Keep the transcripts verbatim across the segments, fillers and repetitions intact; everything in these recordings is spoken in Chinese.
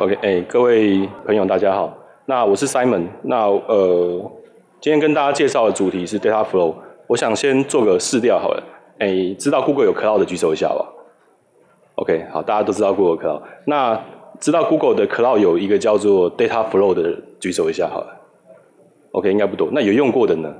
OK， 哎、欸，各位朋友，大家好。那我是 Simon。那呃，今天跟大家介绍的主题是 Data Flow。我想先做个试调好了。哎、欸，知道 Google 有 Cloud 的举手一下吧 ？OK， 好，大家都知道 Google Cloud。那知道 Google 的 Cloud 有一个叫做 Data Flow 的举手一下好了。OK， 应该不多。那有用过的呢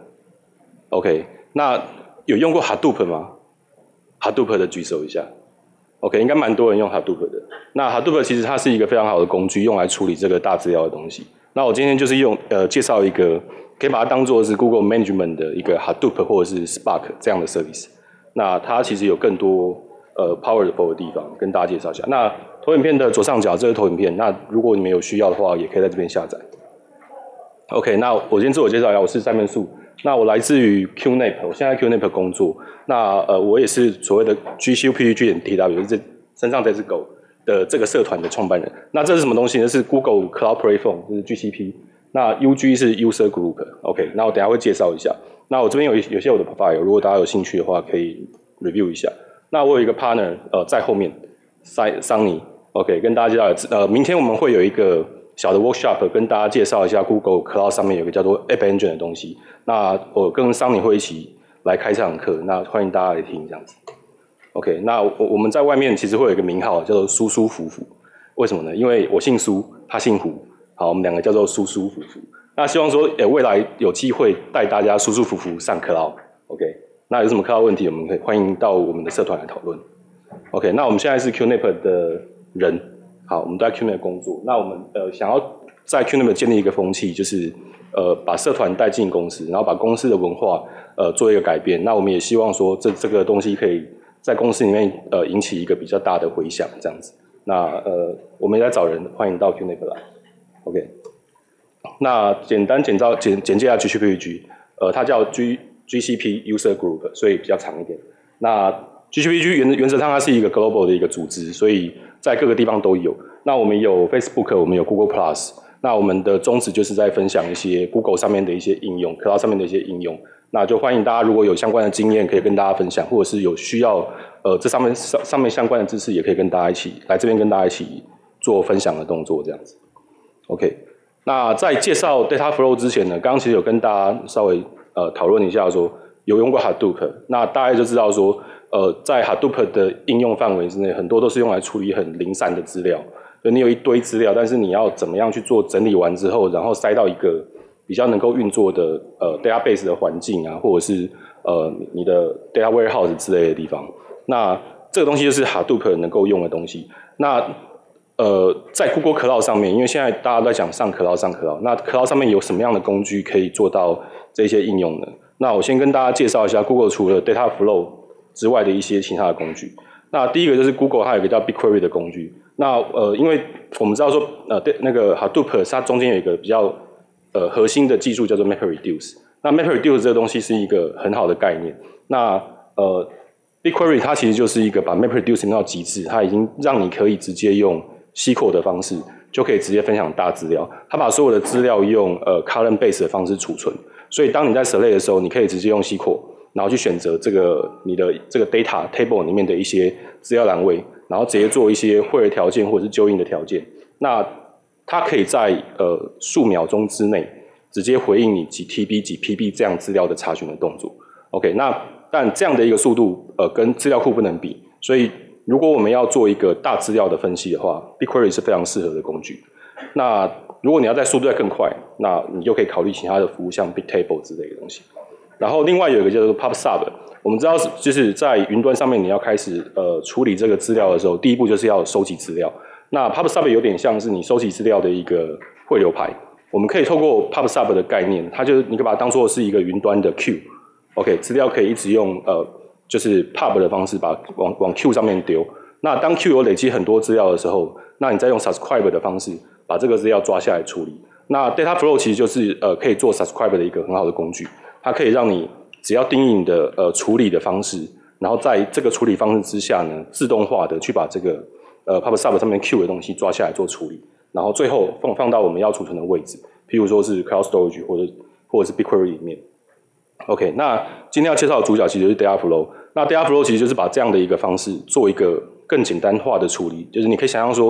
？OK， 那有用过 Hadoop 吗 ？Hadoop 的举手一下。OK， 应该蛮多人用 Hadoop 的。那 Hadoop 其实它是一个非常好的工具，用来处理这个大资料的东西。那我今天就是用呃介绍一个，可以把它当做是 Google Management 的一个 Hadoop 或者是 Spark 这样的 service。那它其实有更多呃 powerful 的地方，跟大家介绍一下。那投影片的左上角这是投影片，那如果你们有需要的话，也可以在这边下载。OK， 那我先自我介绍一下，我是三面树。那我来自于 Q N A P， 我现在 Q N A P 工作。那呃，我也是所谓的 G C P G 点 T W， 就是身上这只狗的这个社团的创办人。那这是什么东西呢？是 Google Cloud Platform， 就是 G C P。那 U G 是 User Group。OK， 那我等一下会介绍一下。那我这边有有些我的 profile， 如果大家有兴趣的话，可以 review 一下。那我有一个 partner， 呃，在后面，桑尼。OK， 跟大家介绍，呃，明天我们会有一个小的 workshop 跟大家介绍一下 Google Cloud 上面有个叫做 App Engine 的东西。那我跟桑尼会一起来开这堂课，那欢迎大家来听这样子。OK， 那我我们在外面其实会有一个名号叫做舒舒服服，为什么呢？因为我姓苏，他姓胡，好，我们两个叫做舒舒服服。那希望说，欸，未来有机会带大家舒舒服服上 Cloud。OK， 那有什么 Cloud 问题，我们可以欢迎到我们的社团来讨论。OK， 那我们现在是 Q N A P 的人。好，我们都在 Q N A P 工作。那我们呃想要在 Q N A P 建立一个风气，就是呃把社团带进公司，然后把公司的文化呃做一个改变。那我们也希望说这这个东西可以在公司里面呃引起一个比较大的回响，这样子。那呃我们也在找人，欢迎到 Q N A P 来。OK， 那简单简照简简介一下 G C P G， 呃它叫 G GCP User Group， 所以比较长一点。那 G C P G 原原则上它是一个 global 的一个组织，所以在各个地方都有。那我们有 Facebook， 我们有 Google Plus。那我们的宗旨就是在分享一些 Google 上面的一些应用 ，Cloud 上面的一些应用。那就欢迎大家如果有相关的经验，可以跟大家分享，或者是有需要呃这上面上上面相关的知识，也可以跟大家一起来这边跟大家一起做分享的动作，这样子。OK， 那在介绍 Data Flow 之前呢，刚刚其实有跟大家稍微呃讨论一下说，有用过 Hadoop， 那大家就知道说。呃，在 Hadoop 的应用范围之内，很多都是用来处理很零散的资料。就你有一堆资料，但是你要怎么样去做整理完之后，然后塞到一个比较能够运作的呃 database 的环境啊，或者是呃你的 data warehouse 之类的地方。那这个东西就是 Hadoop 能够用的东西。那呃，在 Google Cloud 上面，因为现在大家都在讲上 Cloud 上 Cloud， 那 Cloud 上面有什么样的工具可以做到这些应用呢？那我先跟大家介绍一下 Google 除了 Data Flow之外的一些其他的工具。那第一个就是 Google 它有一个叫 BigQuery 的工具。那呃，因为我们知道说呃那个 Hadoop 它中间有一个比较呃核心的技术叫做 MapReduce。那 MapReduce 这个东西是一个很好的概念。那呃 BigQuery 它其实就是一个把 MapReduce 弄到极致，它已经让你可以直接用 S Q L 的方式就可以直接分享大资料。它把所有的资料用呃 column base 的方式储存，所以当你在 select 的时候，你可以直接用 S Q L。然后去选择这个你的这个 data table 里面的一些资料栏位，然后直接做一些汇的条件或者是纠印的条件。那它可以在呃数秒钟之内直接回应你几 T B 几 P B 这样资料的查询的动作。OK， 那但这样的一个速度呃跟资料库不能比，所以如果我们要做一个大资料的分析的话 ，BigQuery 是非常适合的工具。那如果你要在速度再更快，那你就可以考虑其他的服务，像 Bigtable 之类的东西。然后另外有一个叫做 PubSub， 我们知道就是在云端上面你要开始呃处理这个资料的时候，第一步就是要收集资料。那 PubSub 有点像是你收集资料的一个汇流排，我们可以透过 PubSub 的概念，它就是你可以把它当作是一个云端的 queue。OK， 资料可以一直用呃就是 Pub 的方式把它往往 queue 上面丢。那当 queue 有累积很多资料的时候，那你再用 Subscribe 的方式把这个资料抓下来处理。那 Data Flow 其实就是呃可以做 Subscribe 的一个很好的工具。它可以让你只要定义你的呃处理的方式，然后在这个处理方式之下呢，自动化的去把这个呃 PubSub 上面 Q 的东西抓下来做处理，然后最后放放到我们要储存的位置，譬如说是 Cloud Storage 或者或者是 BigQuery 里面。OK， 那今天要介绍的主角其实是 Data Flow。那 Data Flow 其实就是把这样的一个方式做一个更简单化的处理，就是你可以想象说，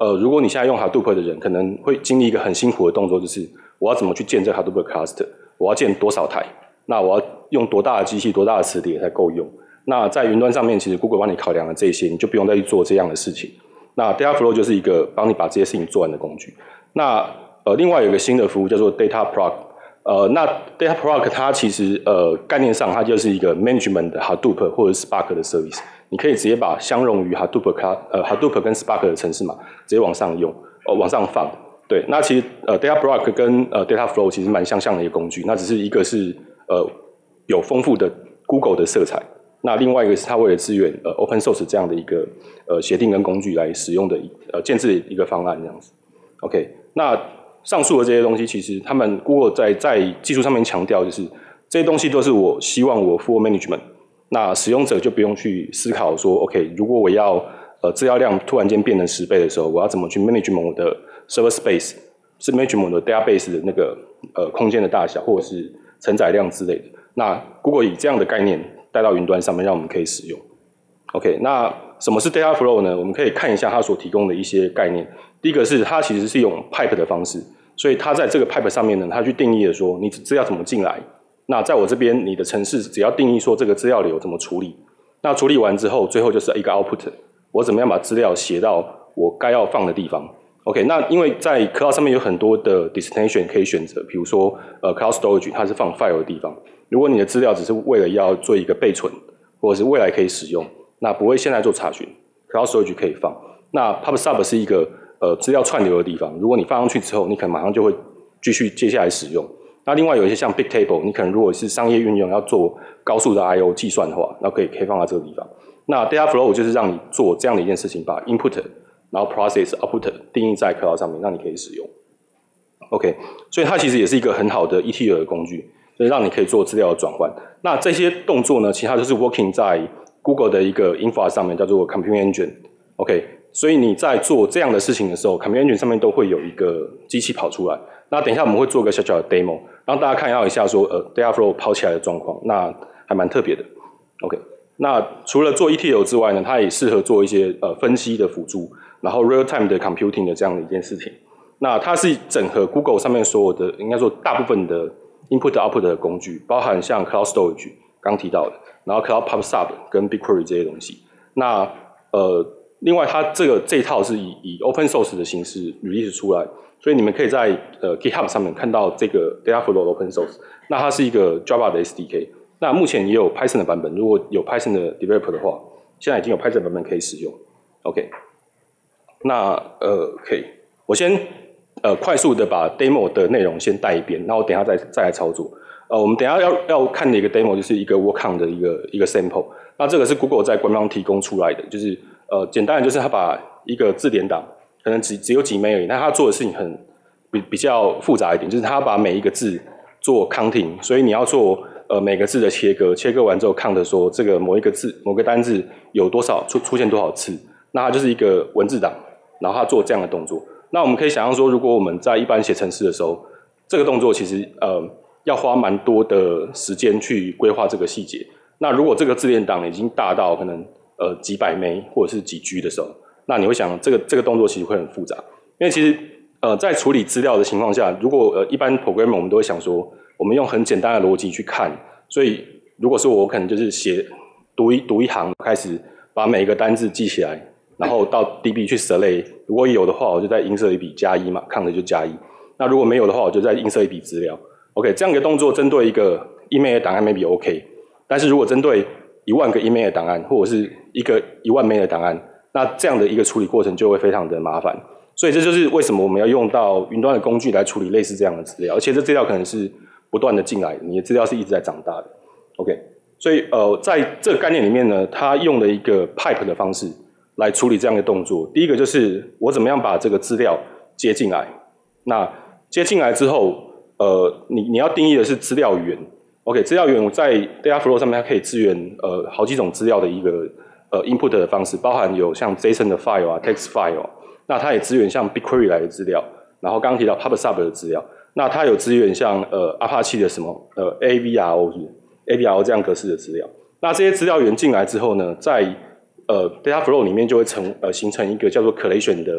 呃，如果你现在用 Hadoop 的人，可能会经历一个很辛苦的动作，就是我要怎么去建这个 Hadoop cluster， 我要建多少台，那我要用多大的机器、多大的磁碟才够用。那在云端上面，其实 Google 帮你考量了这些，你就不用再去做这样的事情。那 Dataflow 就是一个帮你把这些事情做完的工具。那呃，另外有一个新的服务叫做 Dataproc， 呃，那 Dataproc 它其实呃概念上它就是一个 management 的 Hadoop 或者 Spark 的 service， 你可以直接把相容于 Hadoop 呃 Hadoop 跟 Spark 的程式码直接往上用，呃往上放。对，那其实呃 Dataproc 跟呃 Dataflow 其实蛮相像的一个工具，那只是一个是呃有丰富的 Google 的色彩。那另外一个是它为了支援呃 Open Source 这样的一个呃协定跟工具来使用的呃建制的一个方案这样子。OK， 那上述的这些东西，其实他们 Google 在在技术上面强调，就是这些东西都是我希望我 full management， 那使用者就不用去思考说 ，OK， 如果我要呃资料量突然间变成十倍的时候，我要怎么去 management 我的 server space， 是 management 我的 database 的那个呃空间的大小或者是承载量之类的。那 Google 以这样的概念带到云端上面，让我们可以使用。OK， 那什么是 Dataflow 呢？我们可以看一下它所提供的一些概念。第一个是它其实是用 pipe 的方式，所以它在这个 pipe 上面呢，它去定义了说你资料怎么进来。那在我这边，你的程式只要定义说这个资料流怎么处理，那处理完之后，最后就是一个 output， 我怎么样把资料写到我该要放的地方。OK， 那因为在 Cloud 上面有很多的 destination 可以选择，比如说呃 Cloud Storage 它是放 file 的地方。如果你的资料只是为了要做一个备存，或者是未来可以使用，那不会现在做查询 ，Cloud Storage 可以放。那 PubSub 是一个呃资料串流的地方，如果你放上去之后，你可能马上就会继续接下来使用。那另外有一些像 Bigtable， 你可能如果是商业运用要做高速的 I O 计算的话，那可以可以放在这个地方。那 Dataflow 就是让你做这样的一件事情，把 input 然后 process、output 定义在 Cloud 上面，让你可以使用。OK， 所以它其实也是一个很好的 E T L 的工具，所以让你可以做资料的转换。那这些动作呢，其实它就是 working 在 Google 的一个 infra 上面，叫做 Compute Engine。OK， 所以你在做这样的事情的时候 ，Compute Engine 上面都会有一个机器跑出来。那等一下我们会做一个小小的 demo， 让大家看一下说，呃 ，Dataflow 跑起来的状况，那还蛮特别的。OK， 那除了做 E T L 之外呢，它也适合做一些呃分析的辅助，然后 real time 的 computing 的这样的一件事情。那它是整合 Google 上面所有的，应该说大部分的 input、output 的工具，包含像 Cloud Storage 刚提到的，然后 Cloud PubSub 跟 BigQuery 这些东西。那呃，另外它这个这一套是以以 Open Source 的形式 release 出来，所以你们可以在呃 GitHub 上面看到这个 Dataflow Open Source。那它是一个 Java 的 S D K， 那目前也有 Python 的版本，如果有 Python 的 developer 的话，现在已经有 Python 版本可以使用。OK， 那呃可以，我先呃快速的把 demo 的内容先带一遍，然后我等一下再再来操作。呃，我们等一下要要看的一个 demo 就是一个 work on 的一个一个 sample。那这个是 Google 在官方提供出来的，就是呃简单的就是它把一个字典档，可能只只有几枚而已，但它做的事情很比比较复杂一点，就是它把每一个字做 counting， 所以你要做呃每个字的切割，切割完之后 count 说这个某一个字某个单字有多少出出现多少次，那它就是一个文字档，然后它做这样的动作。那我们可以想象说，如果我们在一般写程式的时候，这个动作其实呃要花蛮多的时间去规划这个细节。那如果这个字典档已经大到可能呃几百枚或者是几 G 的时候，那你会想这个这个动作其实会很复杂，因为其实呃在处理资料的情况下，如果呃一般 programmer 我们都会想说，我们用很简单的逻辑去看，所以如果说我可能就是写读一读一行，开始把每一个单字记起来。然后到 D B 去 select， 如果有的话，我就再映射一笔加一嘛 ，count 就加一。那如果没有的话，我就再映射一笔资料。OK， 这样一个动作针对一个 email 档案 maybe OK， 但是如果针对一万个 email 档案或者是一个一万枚的档案，那这样的一个处理过程就会非常的麻烦。所以这就是为什么我们要用到云端的工具来处理类似这样的资料，而且这资料可能是不断的进来的，你的资料是一直在长大的。OK， 所以呃，在这个概念里面呢，它用了一个 pipe 的方式。来处理这样的动作，第一个就是我怎么样把这个资料接进来。那接进来之后，呃，你你要定义的是资料源。OK， 资料源我在 Dataflow 上面它可以支援呃好几种资料的一个呃 input 的方式，包含有像 JSON 的 file 啊、text file， 那它也支援像 BigQuery 来的资料，然后刚刚提到 PubSub 的资料，那它有支援像呃 Apache 的什么呃 A V R O 是 A V R O 这样格式的资料。那这些资料源进来之后呢，在呃 Dataflow 里面就会成呃形成一个叫做 collation 的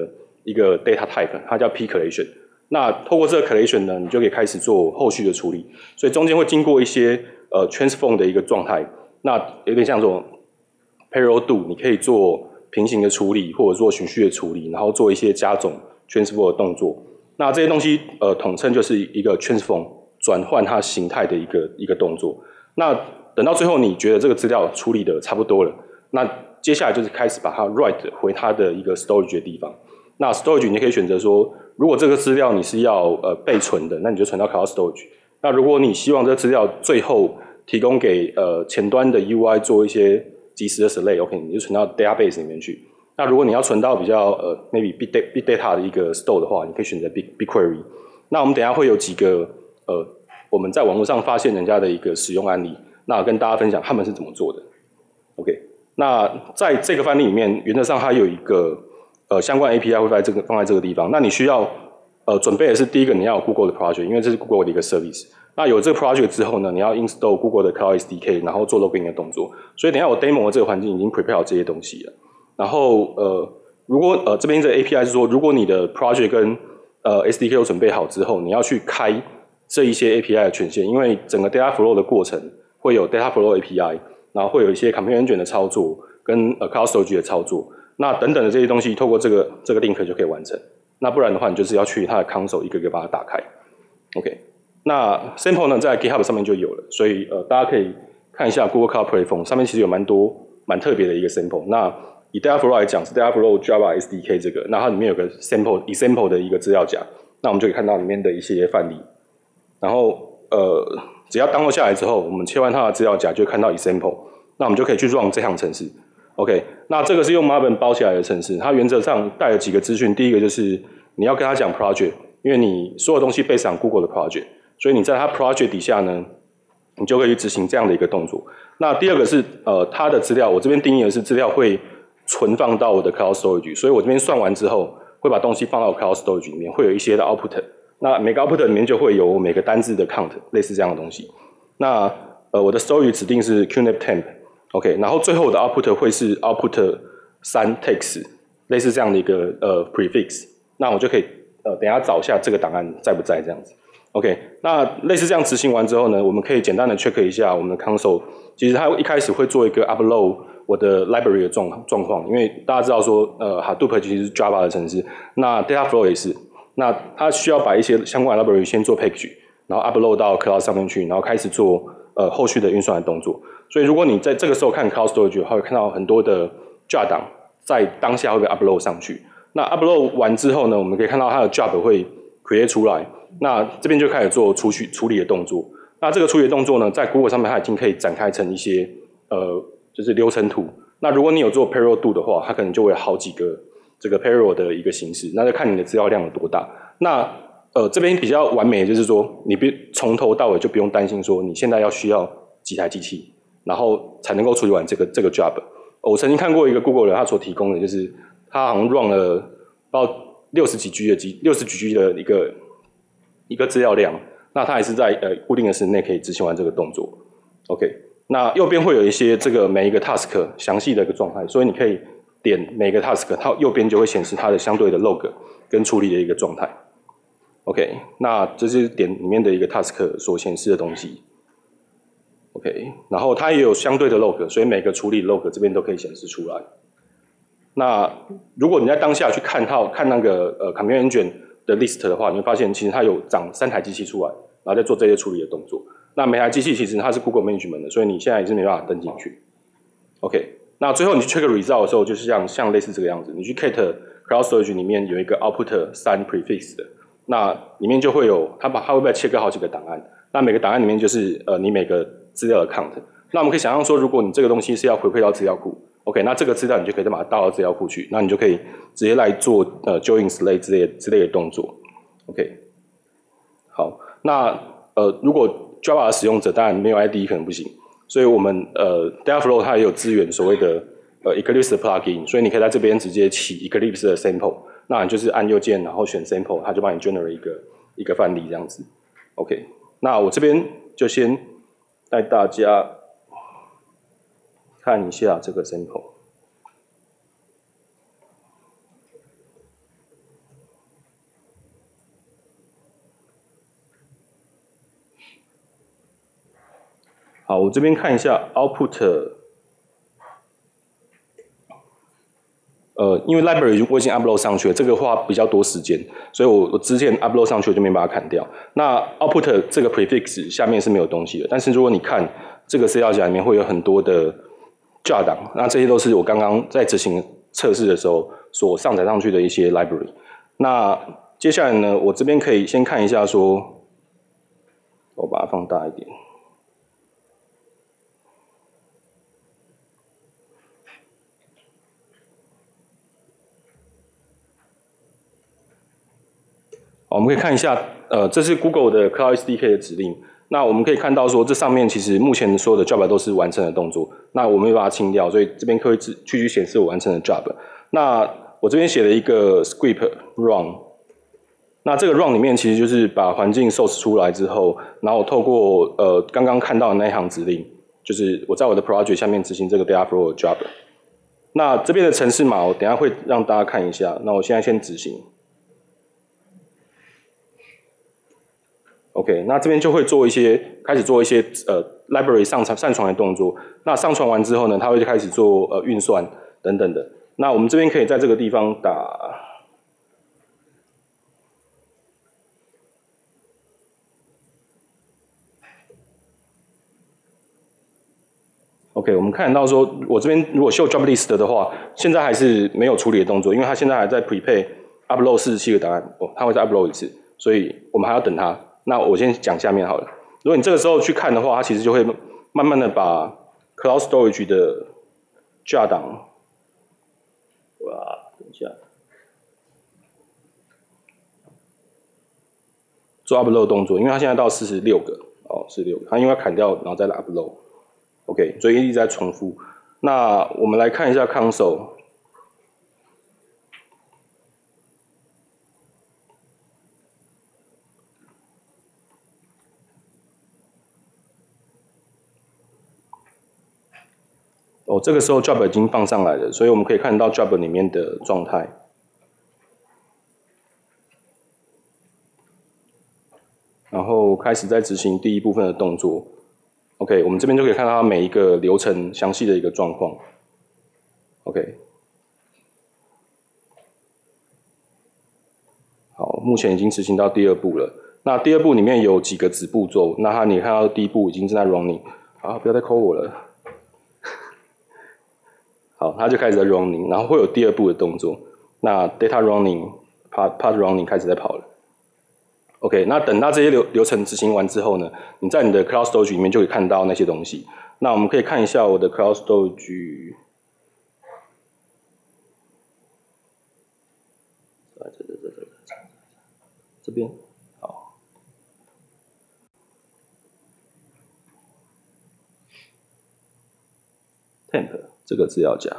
一个 data type， 它叫 P collation。那透过这个 collation 呢，你就可以开始做后续的处理。所以中间会经过一些呃 transform 的一个状态，那有点像这种 parallel do， 你可以做平行的处理，或者做循序的处理，然后做一些加总 transform 的动作。那这些东西呃统称就是一个 transform 转换它形态的一个一个动作。那等到最后你觉得这个资料处理的差不多了，那接下来就是开始把它 write 回它的一个 storage 的地方。那 storage 你可以选择说，如果这个资料你是要呃备存的，那你就存到 cloud storage。那如果你希望这个资料最后提供给呃前端的 U I 做一些即时的 select，OK， 你就存到 database 里面去。那如果你要存到比较呃 maybe big data big data 的一个 store 的话，你可以选择 big BigQuery。那我们等一下会有几个呃我们在网络上发现人家的一个使用案例，那跟大家分享他们是怎么做的。OK， 那在这个范例里面，原则上它有一个呃相关 A P I 会在这个放在这个地方。那你需要呃准备的是第一个你要有 Google 的 project， 因为这是 Google 的一个 service。那有这个 project 之后呢，你要 install Google 的 Cloud S D K， 然后做 login 的动作。所以等一下我 demo 的这个环境已经 prepare 好这些东西了。然后呃，如果呃这边这个 A P I 是说，如果你的 project 跟呃 S D K 都准备好之后，你要去开这一些 A P I 的权限，因为整个 data flow 的过程会有 data flow A P I， 然后会有一些 Compute Engine 的操作跟呃 Cloud Storage 的操作，那等等的这些东西，透过这个这个 link 就可以完成。那不然的话，你就是要去它的 console 一个一个把它打开。OK， 那 sample 呢在 GitHub 上面就有了，所以呃大家可以看一下 Google Cloud Platform 上面其实有蛮多蛮特别的一个 sample。那以 data flow 来讲是 data flow Java S D K 这个，那它里面有个 sample example 的一个资料夹，那我们就可以看到里面的一些范例。然后呃，只要 download 下来之后，我们切换它的资料夹，就会看到 example， 那我们就可以去 run 这项程式。OK， 那这个是用 Maven 包起来的程式，它原则上带了几个资讯。第一个就是你要跟他讲 project， 因为你所有东西 based on Google 的 project， 所以你在它 project 底下呢，你就可以去执行这样的一个动作。那第二个是呃，它的资料，我这边定义的是资料会存放到我的 Cloud Storage， 所以我这边算完之后，会把东西放到 Cloud Storage 里面，会有一些的 output。那每个 output 里面就会有每个单字的 count， 类似这样的东西。那呃，我的 storage 指定是 qnaptemp。OK， 然后最后的 output 会是 output 三 text， 类似这样的一个呃 prefix， 那我就可以呃等一下找一下这个档案在不在这样子。OK， 那类似这样执行完之后呢，我们可以简单的 check 一下我们的 console， 其实它一开始会做一个 upload 我的 library 的状状况，因为大家知道说呃 Hadoop 其实是 Java 的程式，那 Dataflow 也是，那它需要把一些相关的 library 先做 package， 然后 upload 到 Cloud 上面去，然后开始做呃后续的运算的动作。所以如果你在这个时候看 Cloud Storage， 会看到很多的 jar 档在当下会被 upload 上去。那 upload 完之后呢，我们可以看到它的 job 会 create 出来，那这边就开始做处理处理的动作。那这个处理的动作呢，在 Google 上面它已经可以展开成一些呃就是流程图。那如果你有做 parallel do 的话，它可能就会有好几个这个 parallel 的一个形式，那就看你的资料量有多大。那呃这边比较完美的就是说，你别从头到尾就不用担心说你现在要需要几台机器，然后才能够处理完这个这个 job。我曾经看过一个 Google 人他所提供的，就是他好像 run 了到六十几 G 的机，六十几 G 的一个一个资料量，那他还是在呃固定的时间内可以执行完这个动作。OK， 那右边会有一些这个每一个 task 详细的一个状态，所以你可以点每个 task， 它右边就会显示它的相对的 log 跟处理的一个状态。OK， 那这是点里面的一个 task 所显示的东西。OK， 然后它也有相对的 log， 所以每个处理 log 这边都可以显示出来。那如果你在当下去看它看那个呃 Compute Engine 的 list 的话，你会发现其实它有长三台机器出来，然后再做这些处理的动作。那每台机器其实它是 Google Management 的，所以你现在也是没办法登进去。OK， 那最后你去 check result 的时候，就是像像类似这个样子，你去 Kate Cloud Storage 里面有一个 output 三 prefix 的，那里面就会有它把它会被切割好几个档案，那每个档案里面就是呃你每个资料的 count。那我们可以想象说，如果你这个东西是要回馈到资料库 ，OK， 那这个资料你就可以再把它倒到资料库去，那你就可以直接来做呃 join select 之类之类的动作 ，OK。好，那呃如果 Java 的使用者当然没有 I D E 可能不行，所以我们呃 Dataflow 它也有支援所谓的呃 Eclipse 的 plugin， 所以你可以在这边直接起 Eclipse 的 sample， 那你就是按右键然后选 sample， 它就帮你 generate 一个一个范例这样子 ，OK。那我这边就先带大家看一下这个 sample。 好，我这边看一下 output。呃，因为 library 我已经 upload 上去了，这个花比较多时间，所以我我之前 upload 上去我就没把它砍掉。那 output 这个 prefix 下面是没有东西的，但是如果你看这个 C L 夹里面会有很多的 jar 档，那这些都是我刚刚在执行测试的时候所上载上去的一些 library。那接下来呢，我这边可以先看一下说，我把它放大一点。我们可以看一下，呃，这是 Google 的 Cloud S D K 的指令。那我们可以看到说，这上面其实目前所有的 job 都是完成的动作。那我们又把它清掉，所以这边可以继续显示我完成的 job。那我这边写了一个 script run。那这个 run 里面其实就是把环境 source 出来之后，然后透过呃刚刚看到的那一行指令，就是我在我的 project 下面执行这个 Dataflow 的 job。那这边的程式码，我等一下会让大家看一下。那我现在先执行。OK， 那这边就会做一些，开始做一些呃 library 上传上传的动作。那上传完之后呢，它会开始做呃运算等等的。那我们这边可以在这个地方打 OK， 我们看到说，我这边如果秀 job list 的话，现在还是没有处理的动作，因为它现在还在 prepare upload 四十七个档案，哦，它会再 upload 一次，所以我们还要等它。那我先讲下面好了。如果你这个时候去看的话，它其实就会慢慢的把 Cloud Storage 的 jar 档，哇，等一下，做 upload 动作，因为它现在到四十六个，哦，四十六个，它因为要砍掉，然后再来 upload。OK， 所以一直在重复。那我们来看一下 console。哦，这个时候 job 已经放上来了，所以我们可以看到 job 里面的状态。然后开始在执行第一部分的动作。OK， 我们这边就可以看到它每一个流程详细的一个状况。OK， 好，目前已经执行到第二步了。那第二步里面有几个子步骤，那它你看到第一步已经正在 running， 好，不要再 call 我了。好，它就开始在 running， 然后会有第二步的动作。那 data running、part part running 开始在跑了。OK， 那等到这些流流程执行完之后呢，你在你的 Cloud Storage 里面就可以看到那些东西。那我们可以看一下我的 Cloud Storage， 这这这这这边，好 ，temp 这个资料夹。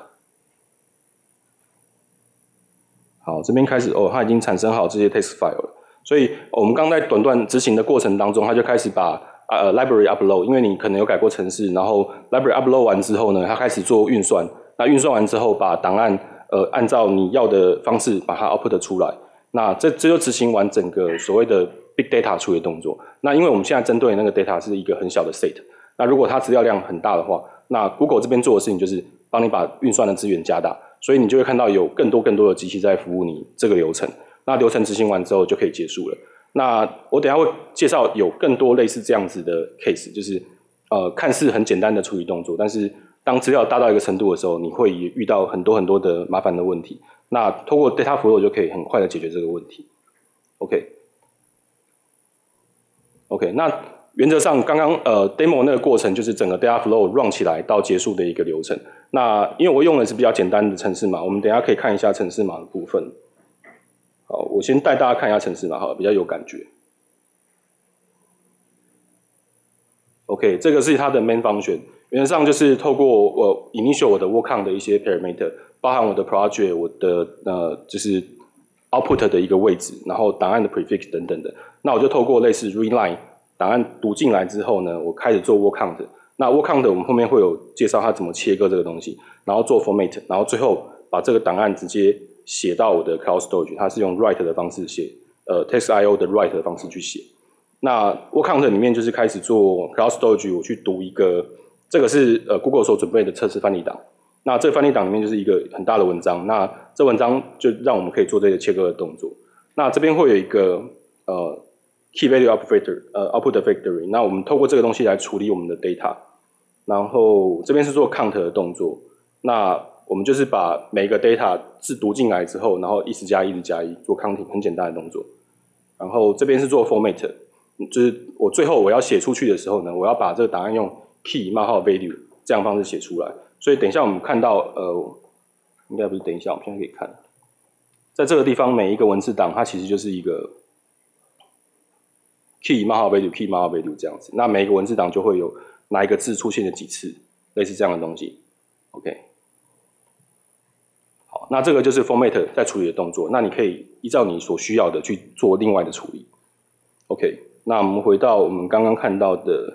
好，这边开始哦，它已经产生好这些 text file 了。所以我们刚在短短执行的过程当中，它就开始把呃 library upload， 因为你可能有改过程式，然后 library upload 完之后呢，它开始做运算。那运算完之后，把档案呃按照你要的方式把它 output 出来。那这这就执行完整个所谓的 big data 处理动作。那因为我们现在针对那个 data 是一个很小的 set， 那如果它资料量很大的话，那 Google 这边做的事情就是帮你把运算的资源加大，所以你就会看到有更多更多的机器在服务你这个流程。那流程执行完之后就可以结束了。那我等一下会介绍有更多类似这样子的 case， 就是呃看似很简单的处理动作，但是当资料大到一个程度的时候，你会遇到很多很多的麻烦的问题。那透过 Dataflow 就可以很快的解决这个问题。OK， OK， 那原则上刚刚呃 demo 那个过程就是整个 Dataflow run 起来到结束的一个流程。那因为我用的是比较简单的程式码，我们等一下可以看一下程式码的部分。好，我先带大家看一下程式码，好了，比较有感觉。OK， 这个是它的 main function， 原则上就是透过我 initial 我的 work on 的一些 parameter， 包含我的 project， 我的呃就是 output 的一个位置，然后档案的 prefix 等等的。那我就透过类似 read line 档案读进来之后呢，我开始做 work count。那 work count 我们后面会有介绍它怎么切割这个东西，然后做 format， 然后最后把这个档案直接写到我的 Cloud Storage， 它是用 write 的方式写，呃 text I O 的 write 的方式去写。 那 word count 里面就是开始做 cloud storage， 我去读一个，这个是呃 Google 所准备的测试范例档。那这个范例档里面就是一个很大的文章，那这文章就让我们可以做这个切割的动作。那这边会有一个呃 key value output factory， 呃 output factory， 那我们透过这个东西来处理我们的 data。然后这边是做 count 的动作，那我们就是把每个 data 字读进来之后，然后一直加一，一直加一，做 counting， 很简单的动作。然后这边是做 format， 就是我最后我要写出去的时候呢，我要把这个档案用 key 冒号 value 这样的方式写出来。所以等一下我们看到，呃，应该不是等一下，我们现在可以看，在这个地方每一个文字档它其实就是一个 key 冒号 value key 冒号 value 这样子。那每一个文字档就会有哪一个字出现了几次，类似这样的东西。OK， 好，那这个就是 format 在处理的动作。那你可以依照你所需要的去做另外的处理。OK， 那我们回到我们刚刚看到的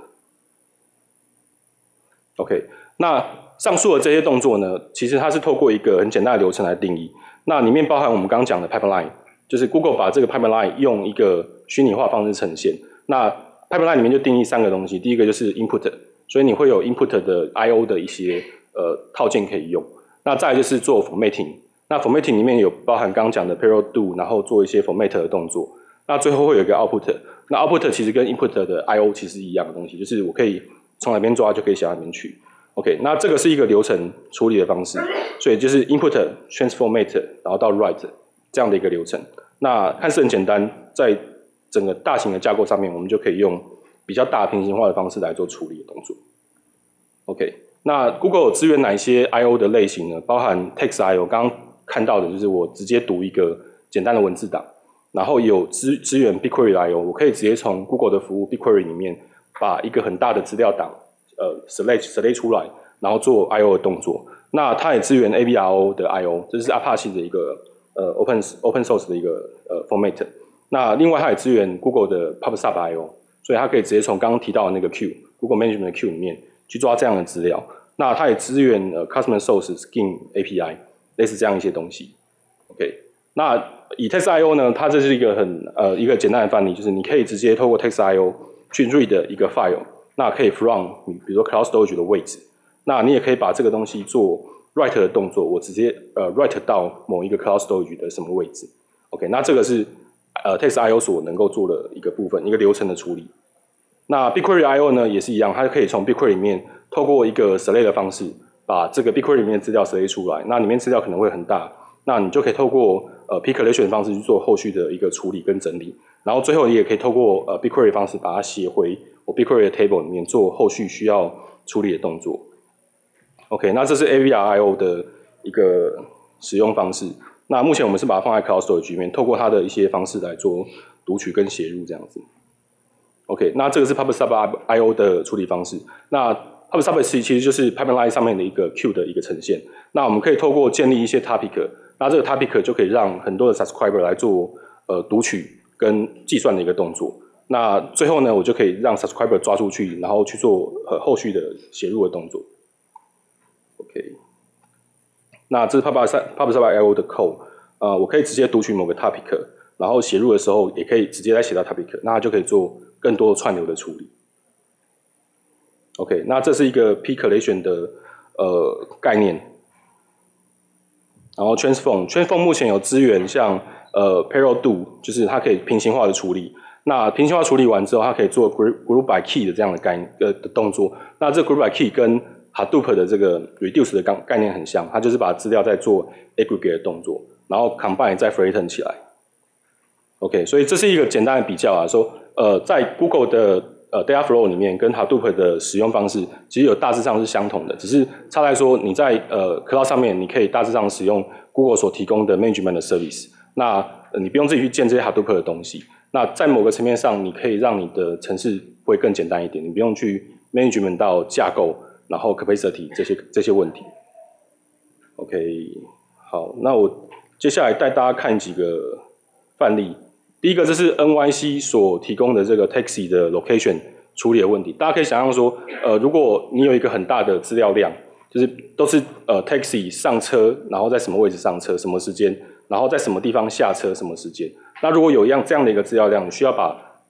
OK， 那上述的这些动作呢，其实它是透过一个很简单的流程来定义。那里面包含我们刚刚讲的 pipeline， 就是 Google 把这个 pipeline 用一个虚拟化方式呈现。那 pipeline 里面就定义三个东西，第一个就是 input， 所以你会有 input 的 I O 的一些呃套件可以用。那再来就是做 formatting， 那 formatting 里面有包含刚刚讲的 parallel do， 然后做一些 format 的动作。那最后会有一个 output， 那 output 其实跟 input 的 I O 其实一样的东西，就是我可以从哪边抓就可以写到哪边去。OK， 那这个是一个流程处理的方式，所以就是 input、transformat， 然后到 write 这样的一个流程。那看似很简单，在整个大型的架构上面，我们就可以用比较大平行化的方式来做处理的动作。OK， 那 Google 有支援哪一些 I O 的类型呢？包含 text I O， 刚刚看到的就是我直接读一个简单的文字档，然后有支支援 BigQuery I O， 我可以直接从 Google 的服务 BigQuery 里面把一个很大的资料档呃 select select 出来，然后做 I O 的动作。那它也支援 A V R O 的 I O， 这是 Apache 的一个呃 open open source 的一个呃 format。那另外它也支援 Google 的 PubSub I O， 所以它可以直接从刚刚提到的那个 Q Google Management 的 Q 里面去抓这样的资料。那它也支援呃 Customer Source Scheme A P I， 类似这样一些东西。OK， 那以 Text I O 呢，它这是一个很呃一个简单的范例，就是你可以直接透过 Text I O 去 read 一个 file， 那可以 from 比如说 Cloud Storage 的位置，那你也可以把这个东西做 write 的动作，我直接呃 write 到某一个 Cloud Storage 的什么位置。OK， 那这个是呃 Text I O 所能够做的一个部分，一个流程的处理。那 BigQuery I O 呢也是一样，它可以从 BigQuery 里面透过一个 select 的方式，把这个 BigQuery 里面的资料 select 出来。那里面资料可能会很大，那你就可以透过呃 P collection 的方式去做后续的一个处理跟整理。然后最后你也可以透过呃 BigQuery 的方式把它写回我 BigQuery 的 table 里面做后续需要处理的动作。OK， 那这是 A V R I O 的一个使用方式。那目前我们是把它放在 Cloud Storage 里面，透过它的一些方式来做读取跟写入这样子。OK， 那这个是 PubSub I O 的处理方式。那 PubSub 其实就是 Pipeline 上面的一个 Q 的一个呈现。那我们可以透过建立一些 topic， 那这个 topic 就可以让很多的 subscriber 来做呃读取跟计算的一个动作。那最后呢，我就可以让 subscriber 抓出去，然后去做呃后续的写入的动作。OK， 那这是 PubSub I O 的 code， 呃，我可以直接读取某个 topic， 然后写入的时候也可以直接再写到 topic， 那它就可以做更多串流的处理。OK， 那这是一个 P collection 的呃概念。然后 transform transform 目前有支援像呃 parallel do， 就是它可以平行化的处理。那平行化处理完之后，它可以做 group group by key 的这样的概念呃的动作。那这 group by key 跟 Hadoop 的这个 reduce 的概念很像，它就是把资料再做 aggregate 的动作，然后 combine 再 flatten 起来。OK， 所以这是一个简单的比较啊，说呃在 Google 的呃 Dataflow 里面跟 Hadoop 的使用方式其实有大致上是相同的，只是差在说你在呃 Cloud 上面你可以大致上使用 Google 所提供的 management 的 service， 那、呃、你不用自己去建这些 Hadoop 的东西。那在某个层面上，你可以让你的程式会更简单一点，你不用去 management 到架构，然后 capacity 这些这些问题。OK， 好，那我接下来带大家看几个范例。第一个，这是 N Y C 所提供的这个 taxi 的 location 处理的问题。大家可以想象说，呃，如果你有一个很大的资料量，就是都是呃 taxi 上车，然后在什么位置上车，什么时间，然后在什么地方下车，什么时间。那如果有一样这样的一个资料量，你需要把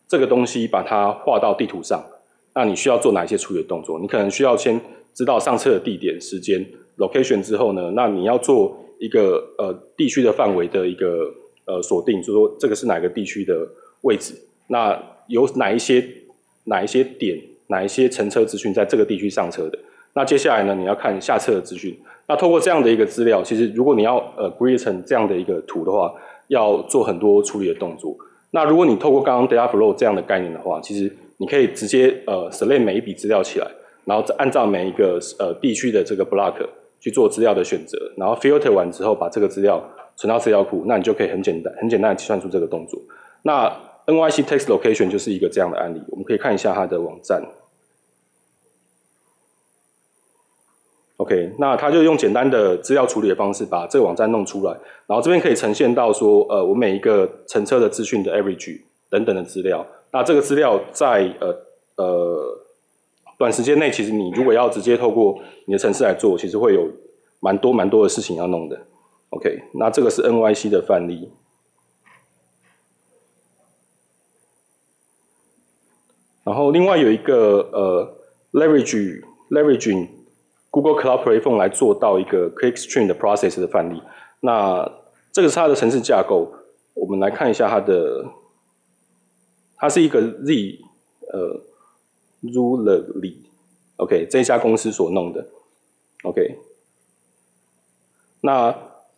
这个东西把它画到地图上，那你需要做哪一些处理的动作？你可能需要先知道上车的地点、时间 location 之后呢，那你要做一个呃地区的范围的一个呃锁定，就是说这个是哪个地区的位置，那有哪一些哪一些点、哪一些乘车资讯在这个地区上车的。那接下来呢，你要看下车的资讯。那透过这样的一个资料，其实如果你要呃 grid 成这样的一个图的话，要做很多处理的动作。那如果你透过刚刚 data flow 这样的概念的话，其实你可以直接呃 select 每一笔资料起来，然后按照每一个呃地区的这个 block 去做资料的选择，然后 filter 完之后把这个资料存到资料库，那你就可以很简单很简单的计算出这个动作。那 N Y C text location 就是一个这样的案例，我们可以看一下它的网站。OK， 那它就用简单的资料处理的方式把这个网站弄出来，然后这边可以呈现到说，呃，我每一个乘车的资讯的 average 等等的资料。那这个资料在呃呃短时间内，其实你如果要直接透过你的程式来做，其实会有蛮多蛮多的事情要弄的。OK， 那这个是 N Y C 的范例。然后另外有一个呃 leverage leveraging Google Cloud Platform 来做到一个 clickstream 的 process 的范例。那这个是它的程式架构，我们来看一下它的，它是一个 Z 呃 Rulerly OK 这一家公司所弄的 OK。那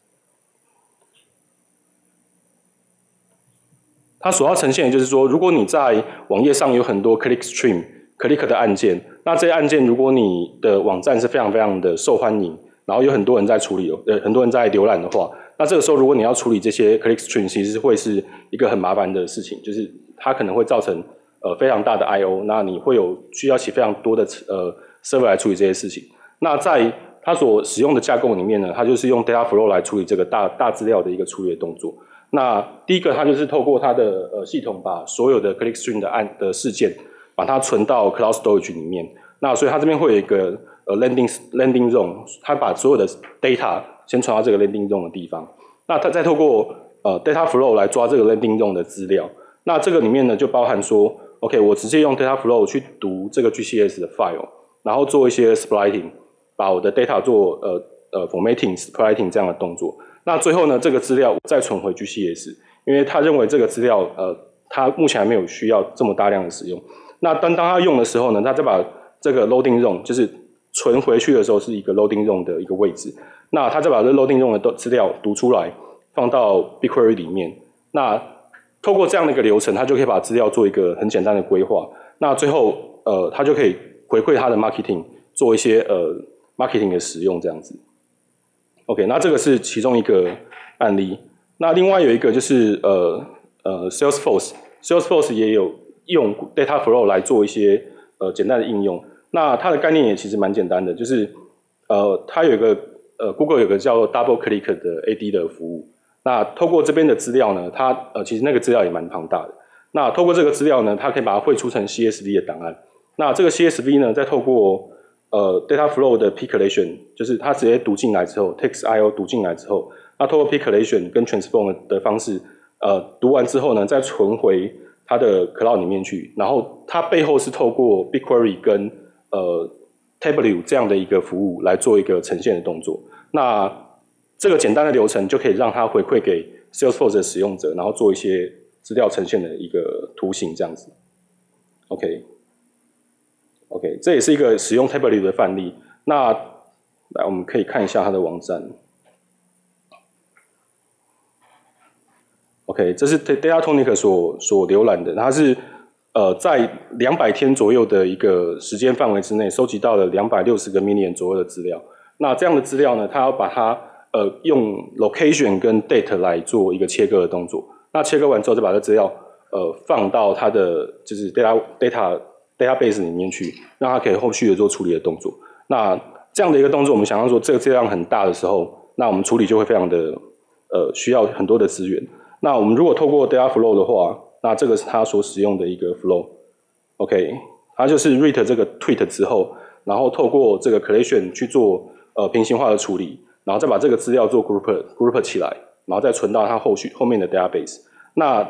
它所要呈现的就是说，如果你在网页上有很多 clickstream。click 的按键，那这些按键如果你的网站是非常非常的受欢迎，然后有很多人在处理，呃，很多人在浏览的话，那这个时候如果你要处理这些 click stream， 其实会是一个很麻烦的事情，就是它可能会造成呃非常大的 I O， 那你会有需要写非常多的呃 server 来处理这些事情。那在它所使用的架构里面呢，它就是用 data flow 来处理这个大大资料的一个处理的动作。那第一个，它就是透过它的呃系统把所有的 click stream 的按的事件。把它存到 Cloud Storage 里面，那所以它这边会有一个呃 landing landing zone， 它把所有的 data 先传到这个 landing zone 的地方，那它再透过呃 data flow 来抓这个 landing zone 的资料，那这个里面呢就包含说 ，OK， 我直接用 data flow 去读这个 G C S 的 file， 然后做一些 splitting， 把我的 data 做呃呃 formatting、splitting 这样的动作，那最后呢这个资料再存回 G C S， 因为他认为这个资料呃它目前还没有需要这么大量的使用。那当当他用的时候呢，他再把这个 loading zone 就是存回去的时候是一个 loading zone 的一个位置，那他再把这 loading zone 的资料读出来，放到 BigQuery 里面。那透过这样的一个流程，他就可以把资料做一个很简单的规划。那最后呃，他就可以回馈他的 marketing， 做一些呃 marketing 的使用这样子。OK， 那这个是其中一个案例。那另外有一个就是呃呃 Salesforce，Salesforce 也有。用 data flow 来做一些呃简单的应用，那它的概念也其实蛮简单的，就是呃它有一个呃 Google 有个叫 Double Click 的 A D 的服务，那透过这边的资料呢，它呃其实那个资料也蛮庞大的，那透过这个资料呢，它可以把它汇出成 C S V 的档案，那这个 C S V 呢，再透过呃 data flow 的 P collation， 就是它直接读进来之后 ，text I O 读进来之后，那透过 P collation 跟 transform 的方式，呃读完之后呢，再存回它的 Cloud 里面去，然后它背后是透过 BigQuery 跟呃 Tableau 这样的一个服务来做一个呈现的动作。那这个简单的流程就可以让它回馈给 Salesforce 的使用者，然后做一些资料呈现的一个图形这样子。OK，OK，、okay. okay, 这也是一个使用 Tableau 的范例。那来我们可以看一下它的网站。OK， 这是 Datatonic 所所浏览的，它是呃在两百天左右的一个时间范围之内，收集到了两百六十个 million 左右的资料。那这样的资料呢，它要把它呃用 location 跟 date 来做一个切割的动作。那切割完之后，再把这资料呃放到它的就是 data data database 里面去，让它可以后续的做处理的动作。那这样的一个动作，我们想象说这个资料量很大的时候，那我们处理就会非常的呃需要很多的资源。那我们如果透过 data flow 的话，那这个是它所使用的一个 flow。OK， 它就是 read 这个 tweet 之后，然后透过这个 collation 去做呃平行化的处理，然后再把这个资料做 group group 起来，然后再存到它后续后面的 database。那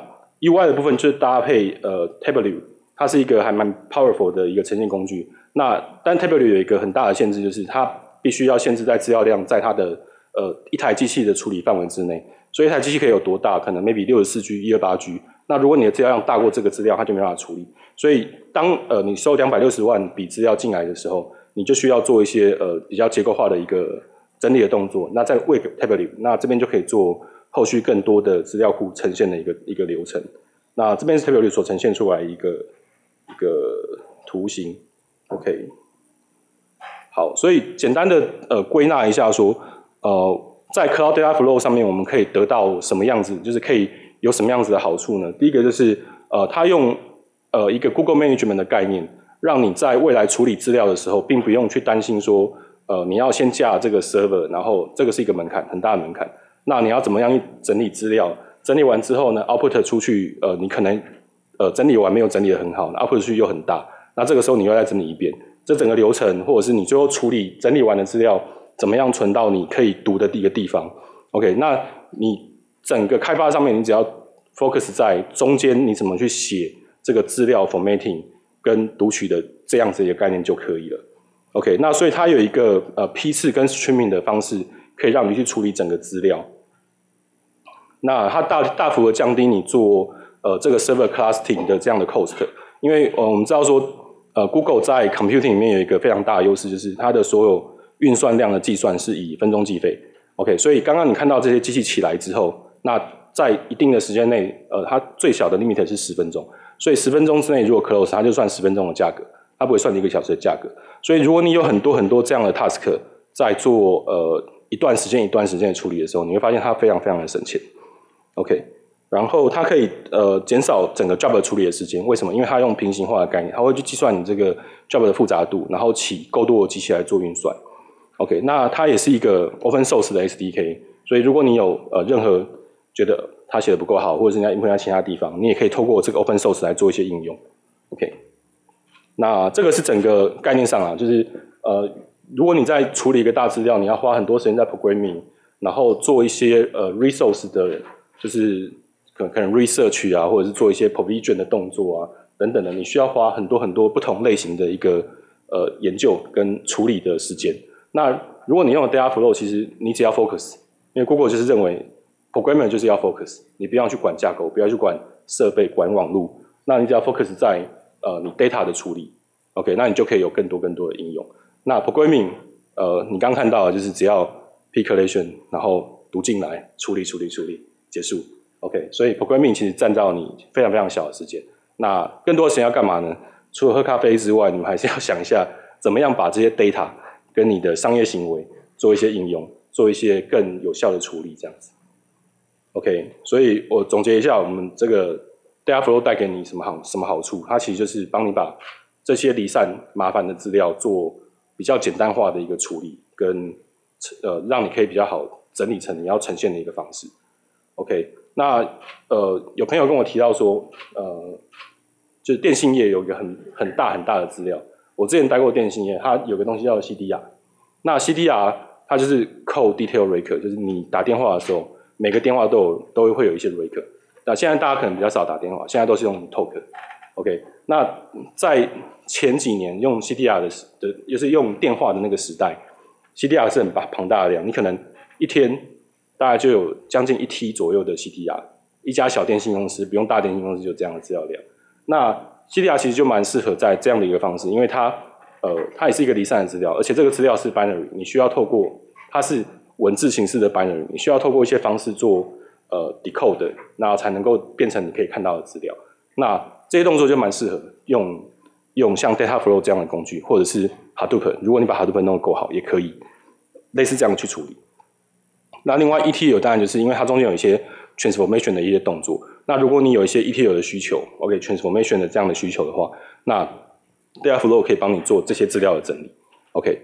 U I 的部分就是搭配呃 Tableau， 它是一个还蛮 powerful 的一个呈现工具。那但 Tableau 有一个很大的限制，就是它必须要限制在资料量在它的呃一台机器的处理范围之内。所以一台机器可以有多大？可能 maybe 六十四 G、一二八 G。那如果你的资料量大过这个资料，它就没办法处理。所以当呃你收两百六十万笔资料进来的时候，你就需要做一些呃比较结构化的一个整理的动作。那再喂给 Tableau， 那这边就可以做后续更多的资料库呈现的一个一个流程。那这边是 Tableau 所呈现出来一个一个图形 ，OK。好，所以简单的呃归纳一下说，呃，在 Cloud Data Flow 上面我们可以得到什么样子，就是可以有什么样子的好处呢？第一个就是呃，它用呃一个 Google Management 的概念，让你在未来处理资料的时候，并不用去担心说，呃，你要先架这个 server， 然后这个是一个门槛，很大的门槛。那你要怎么样去整理资料？整理完之后呢 ，output 出去，呃，你可能呃整理完没有整理得很好 ，output 出去又很大，那这个时候你又再整理一遍。这整个流程，或者是你最后处理整理完的资料，怎么样存到你可以读的一个地方 ？OK， 那你整个开发上面，你只要 focus 在中间，你怎么去写这个资料 formatting 跟读取的这样子一个概念就可以了。OK， 那所以它有一个呃批次跟 streaming 的方式，可以让你去处理整个资料。那它大大幅的降低你做呃这个 server clustering 的这样的 cost， 因为呃我们知道说。呃 ，Google 在 computing 里面有一个非常大的优势，就是它的所有运算量的计算是以分钟计费。OK， 所以刚刚你看到这些机器起来之后，那在一定的时间内，呃，它最小的 limit 是十分钟，所以十分钟之内如果 close， 它就算十分钟的价格，它不会算你一个小时的价格。所以如果你有很多很多这样的 task 在做呃一段时间一段时间的处理的时候，你会发现它非常非常的省钱。OK。然后它可以呃减少整个 job 的处理的时间，为什么？因为它用平行化的概念，它会去计算你这个 job 的复杂度，然后起够多的机器来做运算。OK， 那它也是一个 open source 的 S D K， 所以如果你有呃任何觉得它写的不够好，或者是你要 implement 在其他地方，你也可以透过这个 open source 来做一些应用。OK， 那这个是整个概念上啊，就是呃如果你在处理一个大资料，你要花很多时间在 programming， 然后做一些呃 resource 的，就是可可能 research 啊，或者是做一些 provision 的动作啊，等等的，你需要花很多很多不同类型的一个呃研究跟处理的时间。那如果你用的 Data Flow， 其实你只要 focus， 因为 Google 就是认为 programmer 就是要 focus， 你不要去管架构，不要去管设备、管网路，那你只要 focus 在呃你 data 的处理 ，OK， 那你就可以有更多更多的应用。那 programming 呃你刚刚看到的就是只要 pick collation， 然后读进来，处理处理处理，结束。OK， 所以 programming 其实占到你非常非常小的时间。那更多的时间要干嘛呢？除了喝咖啡之外，你们还是要想一下，怎么样把这些 data 跟你的商业行为做一些应用，做一些更有效的处理，这样子。OK， 所以我总结一下，我们这个 Data Flow 带给你什么好什么好处？它其实就是帮你把这些离散麻烦的资料做比较简单化的一个处理，跟呃让你可以比较好整理成你要呈现的一个方式。OK。那呃，有朋友跟我提到说，呃，就是电信业有一个很很大很大的资料。我之前待过电信业，它有个东西叫 C D R。那 C D R 它就是 call detail record， 就是你打电话的时候，每个电话都有都会有一些 record。那现在大家可能比较少打电话，现在都是用 talk。OK， 那在前几年用 C D R 的的，就是用电话的那个时代 ，C D R 是很庞大的量，你可能一天。大概就有将近一 T 左右的 C D R， 一家小电信公司不用大电信公司就这样的资料量。那 C D R 其实就蛮适合在这样的一个方式，因为它呃它也是一个离散的资料，而且这个资料是 binary， 你需要透过它是文字形式的 binary， 你需要透过一些方式做呃 decode， 那才能够变成你可以看到的资料。那这些动作就蛮适合用用像 Data Flow 这样的工具，或者是 Hadoop， 如果你把 Hadoop 弄得够好，也可以类似这样去处理。那另外 E T L 当然就是因为它中间有一些 transformation 的一些动作。那如果你有一些 E T L 的需求 ，OK transformation 的这样的需求的话，那 Data Flow 可以帮你做这些资料的整理 ，OK。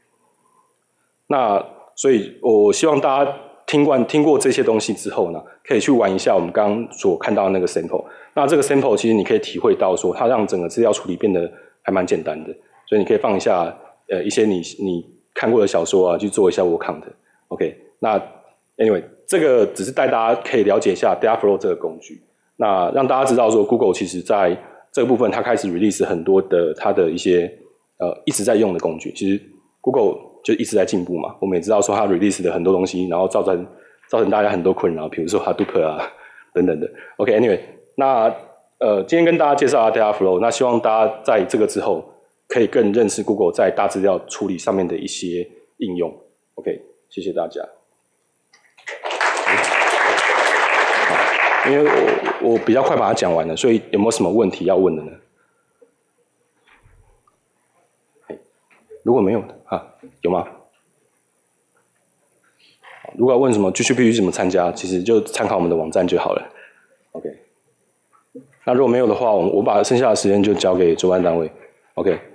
那所以我希望大家听惯听过这些东西之后呢，可以去玩一下我们刚刚所看到的那个 sample。那这个 sample 其实你可以体会到说，它让整个资料处理变得还蛮简单的，所以你可以放一下呃一些你你看过的小说啊，去做一下 word count，OK。那 anyway， 这个只是带大家可以了解一下 Data Flow 这个工具。 那让大家知道说 Google 其实在这个部分它开始 release 很多的它的一些呃一直在用的工具，其实 Google 就一直在进步嘛，我们也知道说它 release 的很多东西，然后造成造成大家很多困扰，比如说 Hadoop 啊等等的。OK，Anyway，、okay, 那呃今天跟大家介绍下 Dataflow， 那希望大家在这个之后可以更认识 Google 在大资料处理上面的一些应用。OK， 谢谢大家。因为我我比较快把它讲完了，所以有没有什么问题要问的呢？如果没有啊，有吗？如果要问什么 G C P 怎么参加，其实就参考我们的网站就好了。OK， 那如果没有的话，我我把剩下的时间就交给主办单位。OK。